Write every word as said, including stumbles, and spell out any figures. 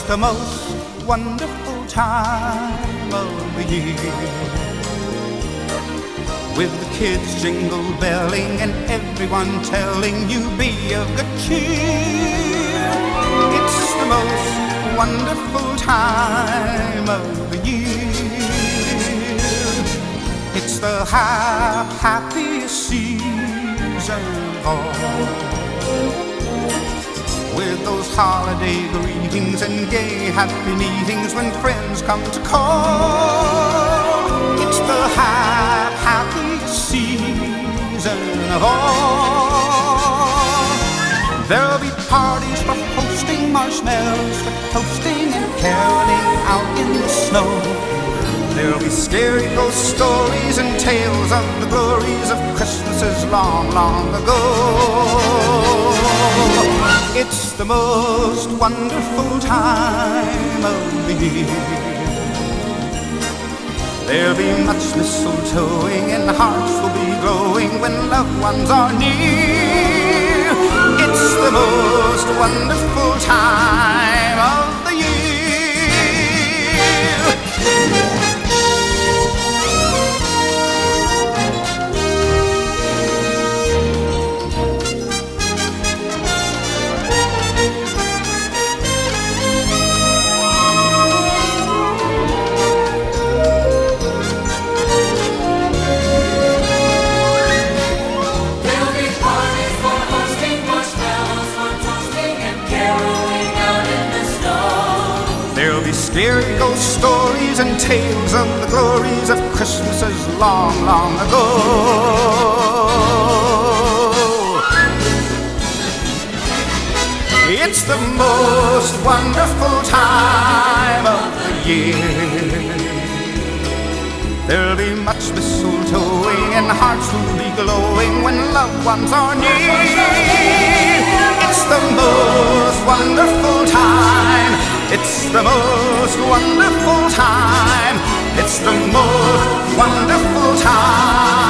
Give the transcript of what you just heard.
the most wonderful time of the year, with the kids jingle belling and everyone telling you be of good cheer. It's the most wonderful time of the year. It's the ha happiest season of all, with those holiday greetings and gay happy meetings when friends come to call. It's the ha happiest season of all. There'll be parties for hosting, marshmallows for toasting, and caroling out in the snow. There'll be scary ghost stories and tales of the glories of Christmases long, long ago. It's the most wonderful time of the year. There'll be much mistletoeing and hearts will be glowing when loved ones are near. It's the most wonderful time of the year. Scary ghost stories and tales of the glories of Christmases long, long ago. It's the most wonderful time of the year. There'll be much mistletoeing and hearts will be glowing when loved ones are near. It's the most wonderful time. It's the most wonderful time. It's the most wonderful time.